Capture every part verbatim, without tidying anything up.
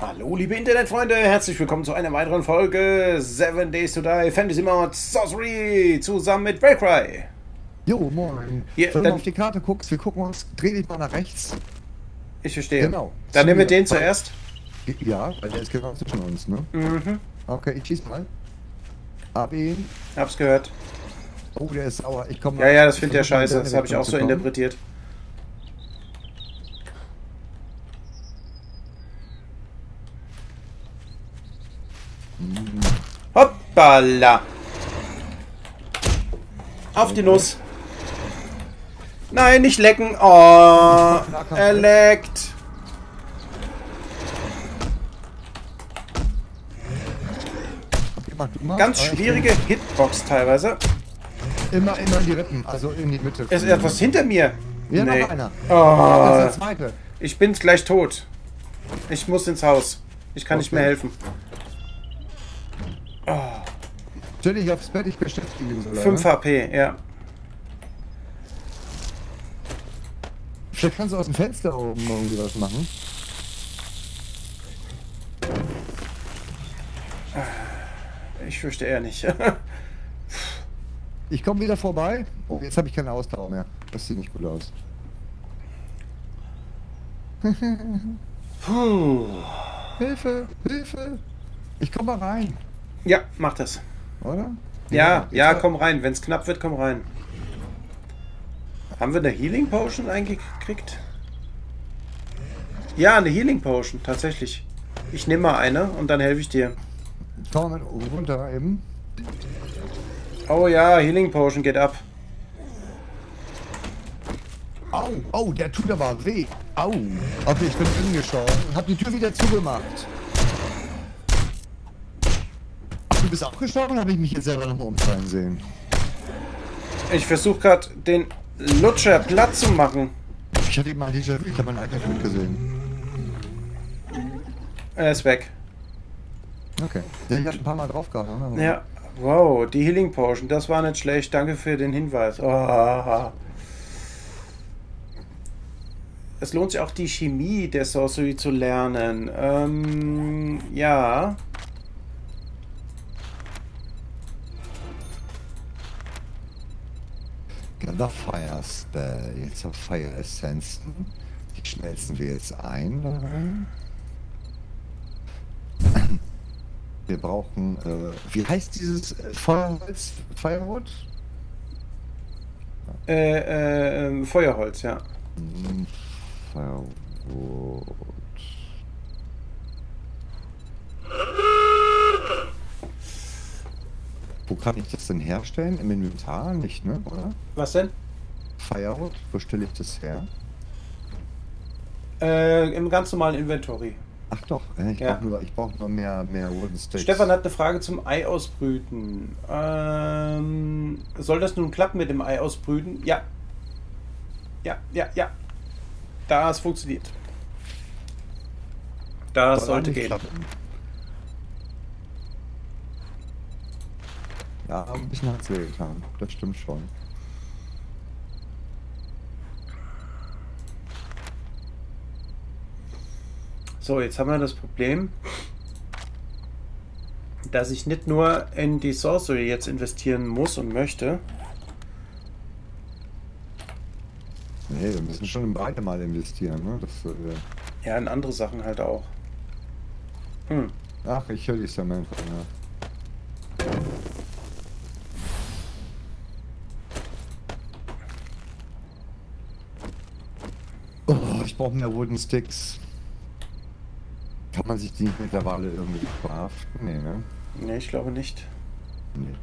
Hallo liebe Internetfreunde, herzlich willkommen zu einer weiteren Folge Seven Days to Die Fantasy Mode Sorcery zusammen mit Valkyrie. Jo, moin. Hier, Wenn du dann, mal auf die Karte guckst, wir gucken uns, dreh dich mal nach rechts. ich verstehe. Genau. Dann Zu nehmen wir mir. den zuerst. Ja, weil der ist genau zwischen uns, ne? Mhm, Okay, ich schieß mal. Hab ihn. hab's gehört. Oh, der ist sauer. Ich komme Ja, ja, das findet er scheiße, das habe ich auch so interpretiert. Hoppala! Auf die Nuss! Nein, nicht lecken! Oh, er leckt! Ganz schwierige Hitbox teilweise. Immer, immer in die Rippen, also in die Mitte. Ist etwas hinter mir? Ja, Nee. noch einer. Oh, Das ist der zweite. ich bin gleich tot. Ich muss ins Haus. Ich kann nicht mehr Okay. helfen. Oh, Stell dich aufs Bett, ich beschäftige ihn so lange. fünf H P, ja. Vielleicht kannst du aus dem Fenster oben irgendwie was machen. Ich fürchte eher nicht. Ich komme wieder vorbei. Oh, jetzt habe ich keine Ausdauer mehr. Das sieht nicht gut aus. Puh. Hilfe, Hilfe. Ich komme mal rein, Ja, mach das. oder? Ja, jetzt ja, war- komm rein. Wenn es knapp wird, komm rein. Haben wir eine Healing Potion eingekriegt? Ja, eine Healing Potion, tatsächlich. Ich nehme mal eine und dann helfe ich dir. Schau mal runter eben. Oh ja, Healing Potion geht ab. Au, au, der tut aber weh. Au. Okay, ich bin hingeschaut. Hab die Tür wieder zugemacht. Ach, du bist auch gestorben, habe ich mich jetzt selber noch mal umfallen sehen. Ich versuche gerade den Lutscher platt zu machen. Ich hatte eben mal Déjà-vu, ich habe meinen eigenen Blut gesehen. Er ist weg. Okay. Ja, ich hab ein paar Mal drauf gehabt, oder? Ja, wow, die Healing Potion, das war nicht schlecht. Danke für den Hinweis. Oh. Es lohnt sich auch, die Chemie der Sorcery zu lernen. Ähm, ja. Gather Fire Spell. Jetzt auf Fire Essenzen. Die schmelzen wir jetzt ein. Da rein. Wir brauchen, äh, wie heißt dieses äh, Feuerholz? Firewood? Äh, äh, ähm, Feuerholz, ja. Hm, Firewood. Wo kann ich das denn herstellen? Im Inventar? Nicht, ne? Oder? Was denn? Firewood? Wo stelle ich das her? Äh, im ganz normalen Inventory. Ach doch, äh, ich Ja. brauche nur, ich brauch nur mehr, mehr Wooden Sticks. Stefan hat eine Frage zum Ei ausbrüten. Ähm, soll das nun klappen mit dem Ei ausbrüten? Ja. Ja, ja, ja. Das funktioniert. Das Soll sollte nicht gehen. klappen. Ja, ein bisschen hat's weh getan. Das stimmt schon. So, jetzt haben wir das Problem, dass ich nicht nur in die Sorcery jetzt investieren muss und möchte. Nee, wir müssen schon in beide mal investieren, ne? Das, äh, Ja, in andere Sachen halt auch. Hm. ach, ich höre die Samantha, ja. Oh, ich brauche mehr Wooden Sticks. Kann man sich die nicht mittlerweile irgendwie verhaften? Nee, ne? Nee, ich glaube nicht. Nee.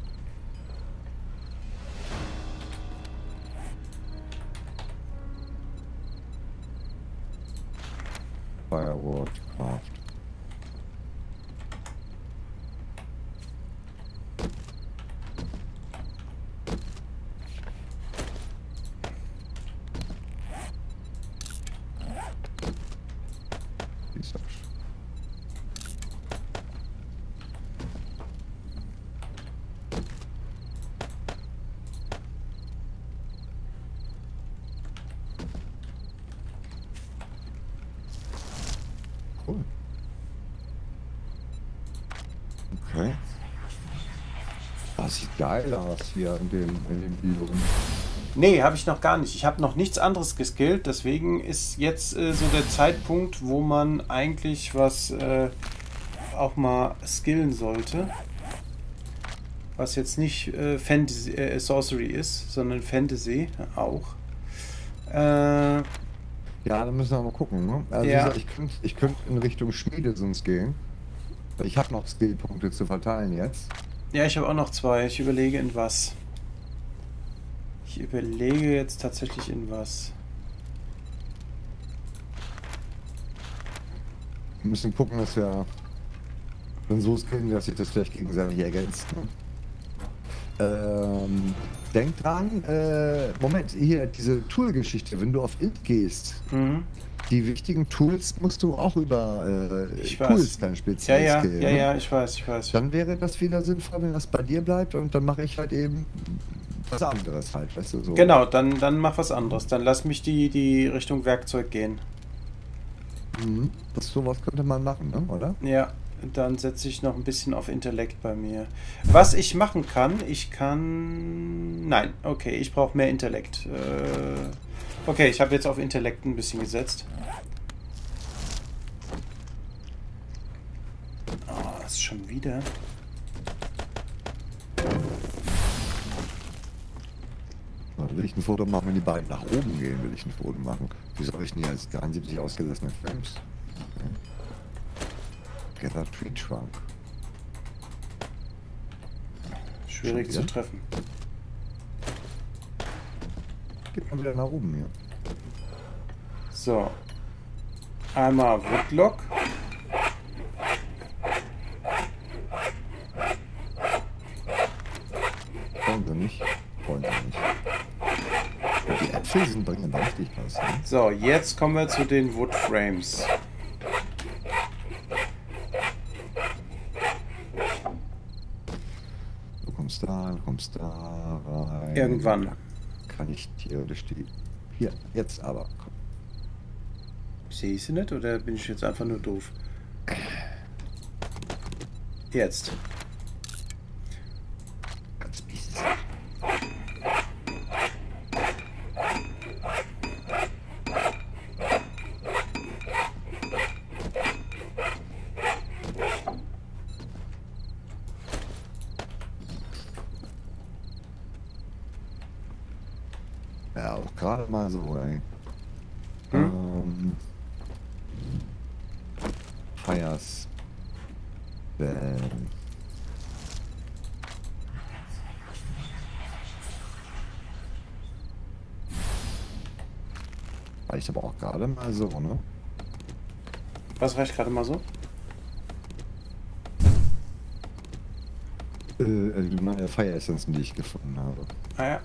Firewood Craft. Dieser Cool. Okay. Das sieht geil aus hier in dem, in dem Biom. Nee, habe ich noch gar nicht. Ich habe noch nichts anderes geskillt, deswegen ist jetzt äh, so der Zeitpunkt, wo man eigentlich was äh, auch mal skillen sollte. Was jetzt nicht äh, Fantasy, äh, Sorcery ist, sondern Fantasy auch. Äh, Ja, dann müssen wir mal gucken. Ne? Also Ja. wie gesagt, ich könnte ich könnt in Richtung Schmiede sonst gehen. Ich habe noch Skillpunkte zu verteilen jetzt. ja, ich habe auch noch zwei. Ich überlege in was. Ich überlege jetzt tatsächlich in was. Wir müssen gucken, dass wir dann so skillen, dass sich das vielleicht gegenseitig ergänzt. Ne? Ähm, denk dran, äh, Moment, hier, diese Tool-Geschichte, wenn du auf Int gehst, Mhm. die wichtigen Tools musst du auch über äh, Ich Tools weiß. dann Ja, speziell ja, skillen. ja, ne? ja, ich weiß, ich weiß. Dann wäre das wieder sinnvoll, wenn das bei dir bleibt und dann mache ich halt eben was anderes halt, weißt du, so. Genau, dann, dann mach was anderes. Dann lass mich die, die Richtung Werkzeug gehen. Mhm. Das sowas könnte man machen, ne? Oder? Ja, dann setze ich noch ein bisschen auf Intellekt bei mir. Was ich machen kann, ich kann... Nein, okay, ich brauche mehr Intellekt. Äh, okay, ich habe jetzt auf Intellekt ein bisschen gesetzt. Oh, das ist schon wieder... Oder will ich ein Foto machen, wenn die beiden nach oben gehen, will ich ein Foto machen. Wie soll ich denn hier als dreiundsiebzig ausgelassene Frames? Okay. Gather Tree Trunk. Schwierig Schon zu wieder? treffen. Geht mal wieder nach oben hier. So. Einmal Woodlock. Wollen sie nicht? Wollen sie nicht. Die Äpfel sind bringen da richtig was. Ne? So, jetzt kommen wir zu den Wood Frames. Du kommst da, du kommst da rein. Irgendwann. Da kann ich theoretisch die... Hier, jetzt aber. Komm. Sehe ich sie nicht oder bin ich jetzt einfach nur doof? Jetzt. Ganz mies. Ja, auch gerade mal so, ey. Hm? Ähm, Fires. Bam. Reicht aber auch gerade mal so, ne? Was reicht gerade mal so? Äh, also meine Fire Essenzen, die ich gefunden habe. Ah ja.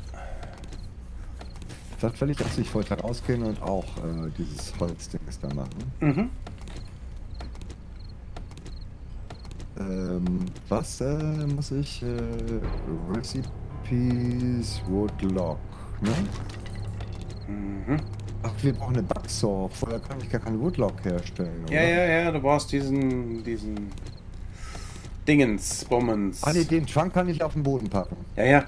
Das will ich, dass ich wollte rausgehen und auch äh, dieses Holzdings da machen. Mhm. Ähm, was äh, muss ich? Äh, Recipes Woodlock, ne? Mhm. Ach, wir brauchen eine Backsaw. Vorher kann ich gar keinen Woodlock herstellen, oder? Ja, ja, ja, du brauchst diesen, diesen Dingens, Bommens. Ah, nee, den Trunk kann ich auf den Boden packen. Ja, ja.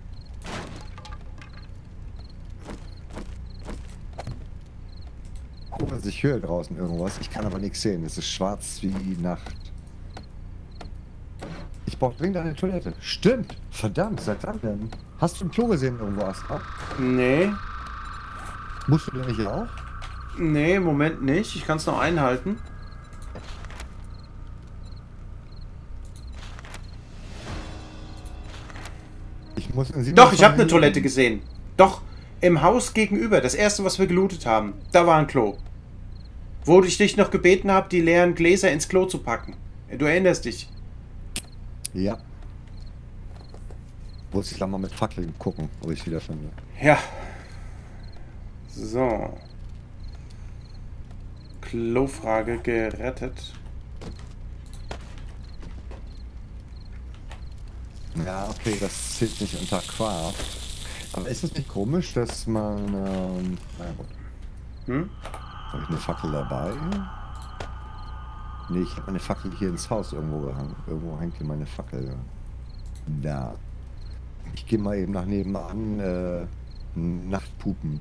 Guck, also ich höre draußen irgendwas. Ich kann aber nichts sehen. Es ist schwarz wie Nacht. Ich brauche dringend eine Toilette. Stimmt. Verdammt, seit wann denn? Hast du ein Klo gesehen irgendwo, Astra? Nee. Musst du denn nicht auch? Nee, im Moment nicht. Ich kann es noch einhalten. Ich muss in Doch, ich habe eine siebenundzwanzig Toilette gesehen. Doch, im Haus gegenüber. Das erste, was wir gelootet haben. Da war ein Klo. Wo ich dich noch gebeten habe, die leeren Gläser ins Klo zu packen. Du erinnerst dich. Ja. Muss ich dann mal mit Fackeln gucken, ob ich wieder finde. Ja. So. Klofrage gerettet. Ja, okay, das zählt nicht unter Craft. Aber ist es nicht komisch, dass man... Ähm, na gut. Hm? Habe ich eine Fackel dabei? Nee, ich habe meine Fackel hier ins Haus irgendwo gehangen. Irgendwo hängt hier meine Fackel. Ja. Da. Ich gehe mal eben nach nebenan äh, Nachtpupen.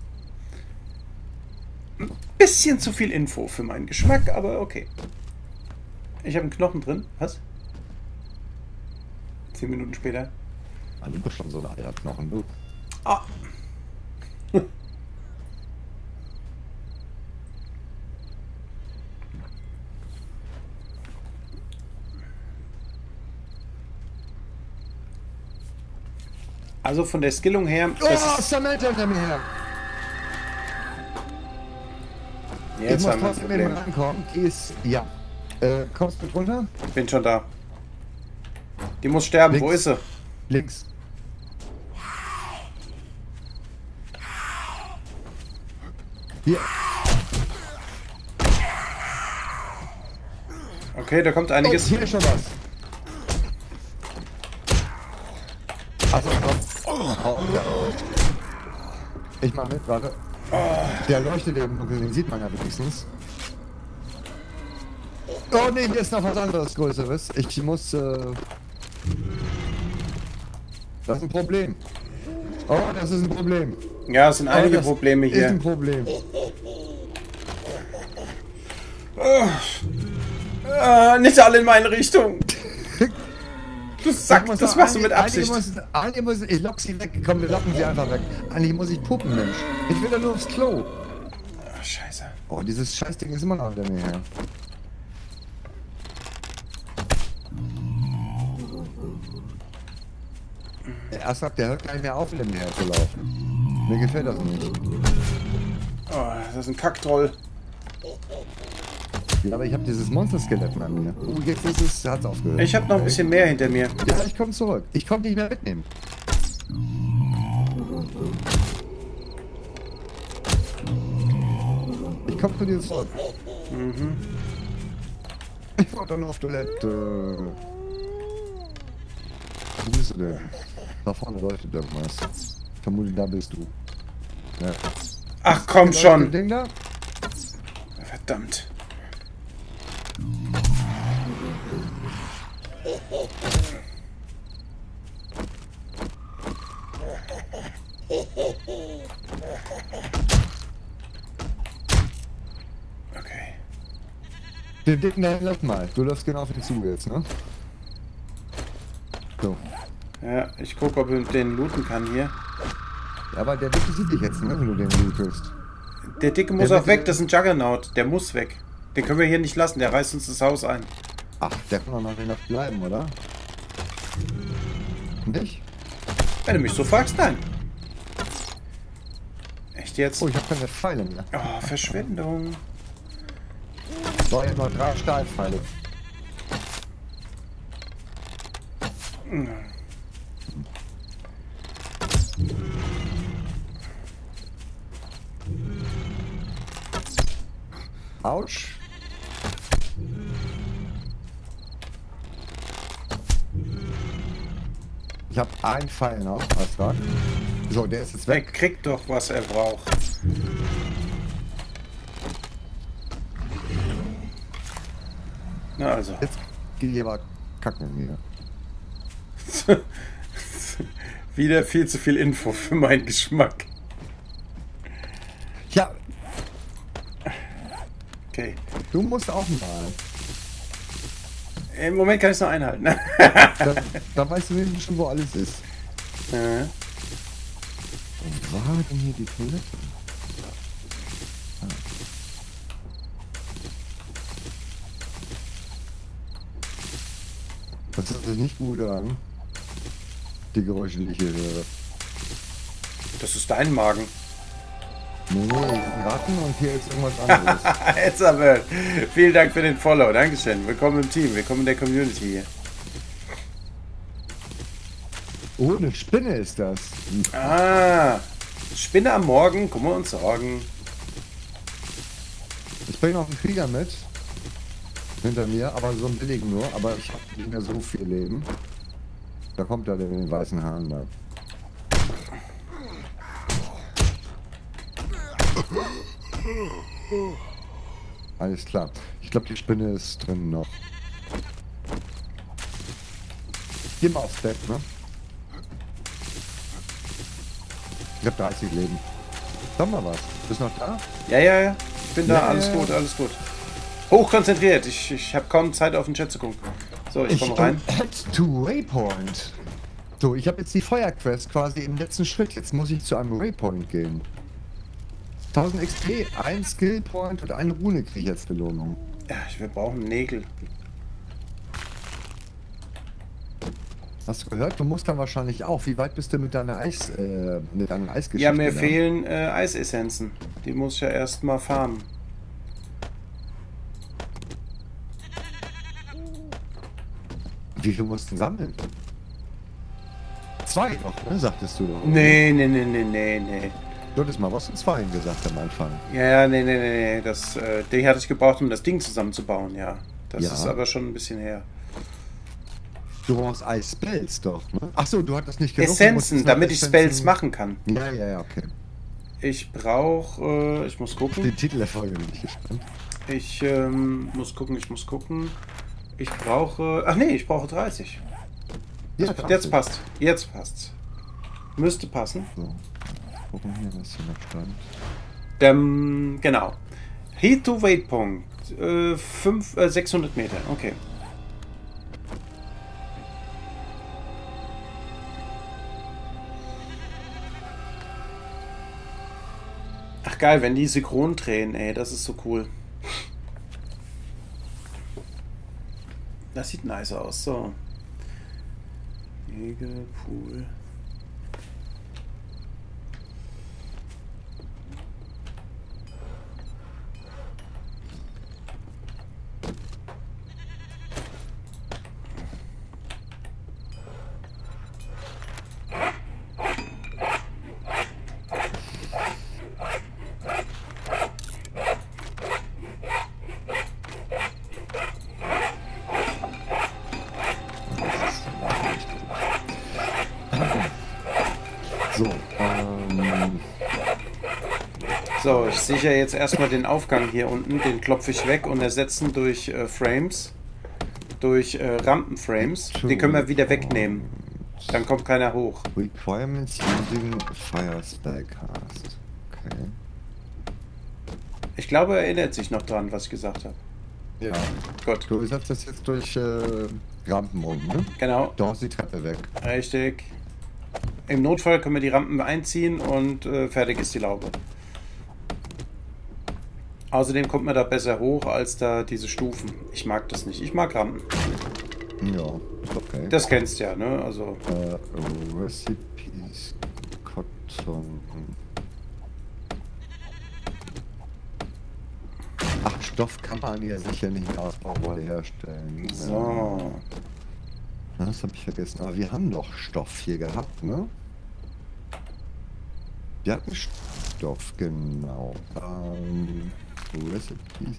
Bisschen zu viel Info für meinen Geschmack, aber okay. Ich habe einen Knochen drin. Was? Zehn Minuten später. Ah, du bist schon so ein alter Knochen, du. Ah. Also von der Skillung her... Oh, Samantha hinter mir her! Jetzt ich muss haben wir ein trotzdem eben Problem. rankommen. Die ist... Ja. Äh, kommst du mit runter? Bin schon da. Die muss sterben. Links. Wo ist sie? Links. Hier. Okay, da kommt Oh, einiges. hier ist schon was. Also, komm. Oh, ja. Ich mach mit, warte. Der leuchtet im Dunkeln, den sieht man ja wenigstens. Oh ne, hier ist noch was anderes Größeres. Ich muss, äh... Das ist ein Problem. Oh, das ist ein Problem. Ja, es sind einige oh, das Probleme ist hier. ein Problem. Äh, nicht alle in meine Richtung. Du Sack, muss das doch- machst du mit Andi- Absicht. Andi muss, Andi muss, ich lock sie weg. Komm, wir locken sie einfach weg. Andi, muss ich puppen, Mensch. Ich will da nur aufs Klo. Ach, scheiße. Oh, dieses Scheißding ist immer noch hinter mir her. Erst ab, der hört gar nicht mehr auf, hinter mir her zu laufen. Mir gefällt das nicht. Oh, das ist ein Kacktroll. Ja, aber ich habe dieses Monster-Skelett an mir. Oh, jetzt ist es, hat's aufgehört. Ich habe noch ein bisschen mehr hinter mir. Ja, ich komme zurück. Ich konnte nicht mehr mitnehmen. Ich komme zu dir zurück. Mhm. Ich war dann auf Toilette. Wo bist du denn? Da vorne leuchtet irgendwas. Ich vermute, da bist du. Ja. Ach komm Das schon. Ding da? Verdammt. Okay. Den dicken da lass mal. Du läufst genau auf den Zug jetzt, ne? So. Ja, ich gucke, ob ich den looten kann hier. Ja, aber der Dicke sieht dich jetzt, ne, wenn du den lootest. Der Dicke muss Der auch weg, Dicke- das ist ein Juggernaut. Der muss weg. Den können wir hier nicht lassen, der reißt uns das Haus ein. Ach, der kann doch noch nicht bleiben, oder? Nicht? Wenn du mich so fragst, nein. Echt jetzt? Oh, ich habe keine Pfeile mehr. Oh, Verschwendung. So, jetzt noch drei Stahlpfeile. Autsch. Ich habe einen Pfeil noch, als Rat. So, der ist jetzt Er weg. kriegt doch, was er braucht. Na also. Jetzt gehe ich aber kacken hier. Wieder viel zu viel Info für meinen Geschmack. Ja, Okay. du musst auch mal. Im Moment kann ich es noch einhalten. Da, da weißt du wenigstens schon, wo alles ist. Äh, Wo war denn hier die Toilette? Ah. Das hört sich nicht gut an. Die Geräusche, die ich hier höre. das ist dein Magen. Nee, nee, ein Ratten und hier ist irgendwas anderes. Jetzt aber. Vielen Dank für den Follow. Dankeschön. Willkommen im Team. Willkommen in der Community hier. Oh, eine Spinne ist das. Ah. Spinne am Morgen. Gucken wir uns sorgen. Ich bringe noch einen Krieger mit. Hinter mir, aber so einen billigen nur. Aber ich habe nicht mehr so viel Leben. Da kommt er, der mit den weißen Haaren da. Alles klar. Ich glaube, die Spinne ist drin noch. Geh mal aufs Bett, ne? Ich hab dreißig Leben. Sag mal was. Bist du noch da? Ja, ja, ja. Ich bin da. Ja, alles ja, gut, ja. alles gut. Hochkonzentriert. Ich, ich habe kaum Zeit, auf den Chat zu gucken. So, ich komme rein. Head to Waypoint. So, ich habe jetzt die Feuerquest quasi im letzten Schritt. Jetzt muss ich zu einem Waypoint gehen. tausend X P, ein Skillpoint und eine Rune kriege ich jetzt Belohnung. Ja, wir brauchen Nägel. Hast du gehört? Du musst dann wahrscheinlich auch. Wie weit bist du mit deiner Eis, äh, mit deiner Eisgeschichte? Ja, mir da? fehlen äh, Eisessenzen. Die muss ich ja erstmal farmen. Wie viel musst du sammeln? Zwei noch, ne? Sagtest du doch. Nee, nee, nee, nee, nee, nee. Du hattest mal was zu zweien gesagt am Anfang. Ja, ja, nee, nee, nee, nee. Das, äh, die hatte ich gebraucht, um das Ding zusammenzubauen, ja. Das Ja. ist aber schon ein bisschen her. Du brauchst Eis-Spells doch, ne? Achso, du hattest nicht genug. du Essenzen, musstest noch damit ich Essenzen- Spells machen kann. Ja, ja, ja, okay. Ich brauche, äh, ich muss Auf gucken. den Titel der Folge bin ich gespannt. Ich ähm, muss gucken, ich muss gucken. Ich brauche, ach nee, ich brauche dreißig. Ja, Jetzt passt, jetzt passt's. Müsste passen. So, gucken hier, was hier noch stand. Ähm, genau. Heat to Waypoint. Äh, fünf, äh, sechshundert Meter. Okay. Ach geil, wenn die synchron drehen, ey, das ist so cool. Das sieht nice aus. So. Nägel, Pool. So, ähm, So, ich sichere jetzt erstmal den Aufgang hier unten, den klopfe ich weg und ersetzen durch äh, Frames, durch äh, Rampenframes. Die können wir wieder wegnehmen. Dann kommt keiner hoch. Requirements using Fire Spell Cast. Okay. Ich glaube, er erinnert sich noch dran, was ich gesagt habe. Ja. Gut, Du setzt das jetzt durch äh, Rampen um, ne? genau, Da ist die Treppe weg. richtig. Im Notfall können wir die Rampen einziehen und äh, fertig ist die Laube. Außerdem kommt man da besser hoch als da diese Stufen. Ich mag das nicht. Ich mag Rampen. Ja, ist okay. Das kennst du ja, ne? Also, Äh, Recipes, Cotton. Ach, Stoff kann man ja sicher nicht mehr aus Baumwolle herstellen. so. Ja, das habe ich vergessen. Aber wir haben doch Stoff hier gehabt, ne? Wir hatten Stoff, genau. Ähm, Recipes.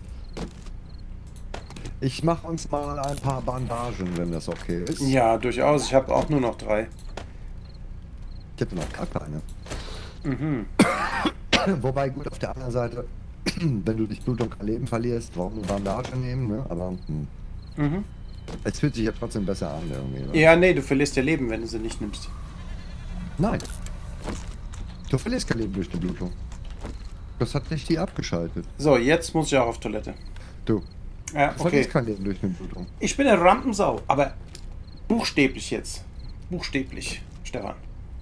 Ich mache uns mal ein paar Bandagen, wenn das okay ist. Ja, durchaus. Ich habe auch nur noch drei. Ich hätte noch gar keine. Mhm. Wobei, gut, auf der anderen Seite, wenn du dich Blutung an Leben verlierst, warum eine Bandage nehmen, ne? Aber hm, Mhm. es fühlt sich ja trotzdem besser an irgendwie. Ne? Ja, nee, du verlierst ja Leben, wenn du sie nicht nimmst. Nein. Du verlierst kein Leben durch die Blutung. Das hat nicht die abgeschaltet. So, jetzt muss ich auch auf Toilette. Du, Ja, du okay. verlierst kein Leben durch eine Blutung. Ich bin eine Rampensau, aber buchstäblich jetzt. Buchstäblich, Stefan.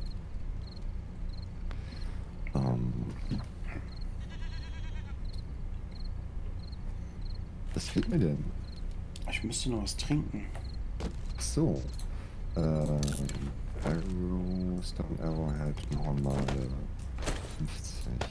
Ähm, was fehlt mir denn? Ich müsste noch was trinken. Ach so. Äh, Arrow, Stone Arrowhead, normale fünfzig.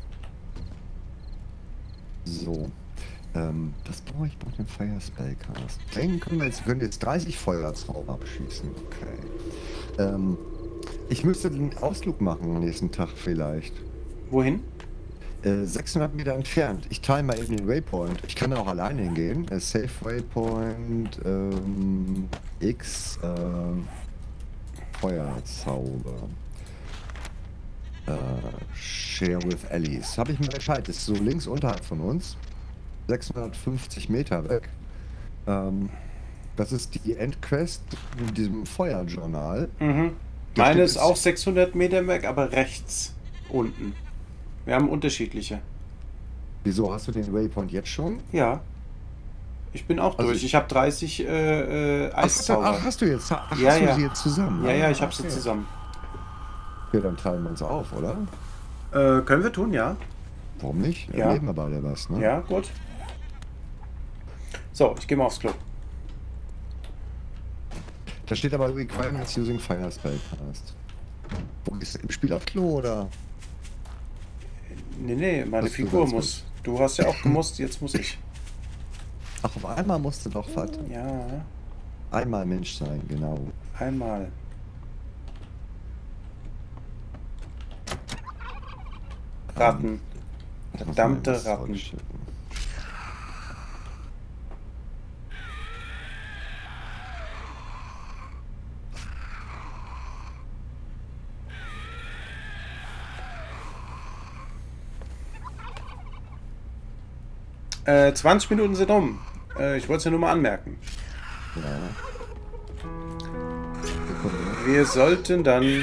So. Ähm, das brauche ich bei dem Fire Spellcast. Den können wir jetzt, wir können jetzt dreißig Feuerzauber abschießen. Okay. Ähm, ich müsste den Ausflug machen am nächsten Tag vielleicht. Wohin? Äh, sechshundert Meter entfernt. Ich teile mal eben den Waypoint. Ich kann da auch alleine hingehen. Äh, Safe Waypoint ähm, X äh, Feuerzauber. Äh, Share with Allies. Habe ich mir Bescheid. Das ist so links unterhalb von uns. sechshundertfünfzig Meter weg. Ähm, das ist die Endquest in diesem Feuerjournal. Mhm. Da Meine steht ist es- auch sechshundert Meter weg, aber rechts unten. Wir haben unterschiedliche. Wieso hast du den Waypoint jetzt schon? Ja. Ich bin auch Also durch. ich- Ich habe dreißig äh, äh, Ach, hast du, Eiszauber. ach, hast du jetzt, ach, Ja, hast du ja. sie jetzt zusammen? Ja, ja, ich Ah, habe sie okay. zusammen. Okay, dann teilen wir uns auf, oder? Äh, können wir tun, ja? Warum nicht? Ja. Erleben wir beide was, ne? Ja, gut. So, ich gehe mal aufs Klo. Da steht aber Requirements using Fire Spellcast. Wo ist im Spiel auf Klo oder? Nee, nee, meine Hast du Figur ganz muss. Du hast ja auch gemusst, jetzt muss ich. Ach, auf einmal musste doch was. Ja, Einmal Mensch sein, genau. einmal. Ratten. Ich muss Verdammte mal was Ratten. zurückschicken. Äh, zwanzig Minuten sind um. Äh, ich wollte es ja nur mal anmerken. Ja. Sekunde. Wir sollten dann...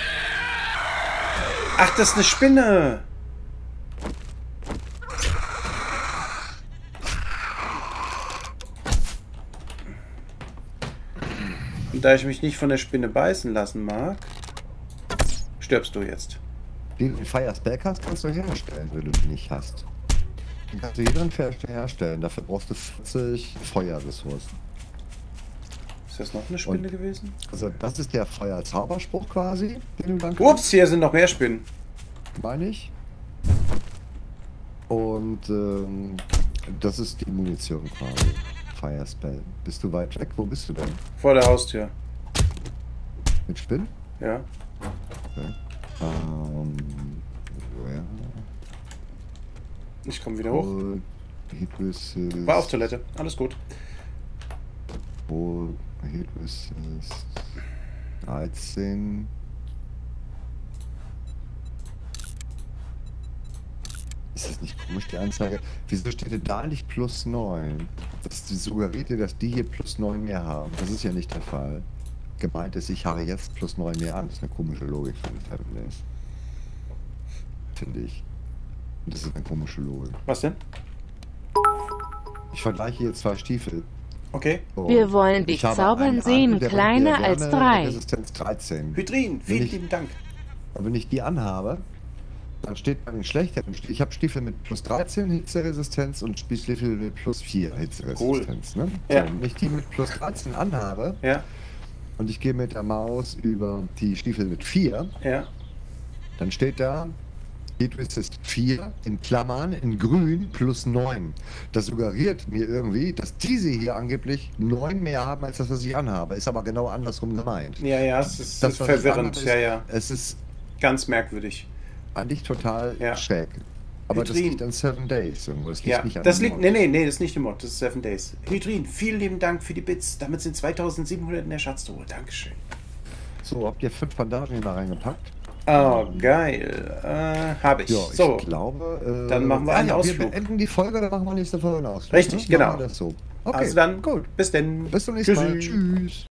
Ach, das ist eine Spinne! Und da ich mich nicht von der Spinne beißen lassen mag, stirbst du jetzt. Den Fire Spellcast kannst du herstellen, wenn du den nicht hast. Den kannst du jeden Fährste herstellen. Dafür brauchst du vierzig Feuerressourcen. Ist das noch eine Spinne Und- gewesen? Also das ist der Feuerzauberspruch quasi, den du dann Ups, hier sind noch mehr Spinnen. meine ich. Und ähm, das ist die Munition quasi. Fire Spell. Bist du weit weg? Wo bist du denn? Vor der Haustür. Mit Spinn? Ja. Okay. Ähm, ja. Ich komme wieder hoch. Und Hit Resist. War auf Toilette. Alles gut. Wo Hit Resist. dreizehn. Ist das nicht komisch, die Anzeige? Wieso steht denn da nicht plus neun? Das suggeriert dir, dass die hier plus neun mehr haben. Das ist ja nicht der Fall. Gemeint ist, ich habe jetzt plus neun mehr an. Das ist eine komische Logik für den Seven Days. Finde ich. Und das ist eine komische Logik. Was denn? Ich vergleiche hier zwei Stiefel. Okay. Und Wir wollen dich ich habe zaubern einen sehen, an, der- kleiner der als Wärme- drei. Resistenz dreizehn. Hydrin, vielen ich- lieben Dank. Und wenn ich die anhabe, dann steht bei den schlechteren Stiefel, ich habe Stiefel mit plus dreizehn Hitzeresistenz und Stiefel mit plus vier Hitzeresistenz. Ne? Ja. So, wenn ich die mit plus dreizehn anhabe Ja, und ich gehe mit der Maus über die Stiefel mit vier, ja. dann steht da Heat Resist vier in Klammern in grün plus neun. Das suggeriert mir irgendwie, dass diese hier angeblich neun mehr haben als das, was ich anhabe. Ist aber genau andersrum gemeint. Ja, ja, es ist, Das, ist was ich verwirrend. anhabe, Ja, ist- ja. Es ist Ganz merkwürdig. eigentlich total Ja. schräg. Aber das Hydrin. liegt an Seven Days irgendwo. Das liegt Ja, nicht an das dem liegt. Mod. Nee, nee, nee, das ist nicht im Mod, das ist Seven Days. Hydrin, vielen lieben Dank für die Bits. Damit sind zweitausendsiebenhundert in der Schatztruhe. Dankeschön. So, habt ihr fünf Bandagen da reingepackt? Oh, geil. Äh, habe ich. Ja, ich so, glaube. Äh, Dann machen wir ah, einen ja, Ausflug. Wir beenden die Folge, dann machen wir nächste Folge einen Ausflug. Richtig, ne? genau. Machen wir das so. Okay, also dann, gut. bis denn. Bis zum nächsten Mal. Tschüssi. Tschüss.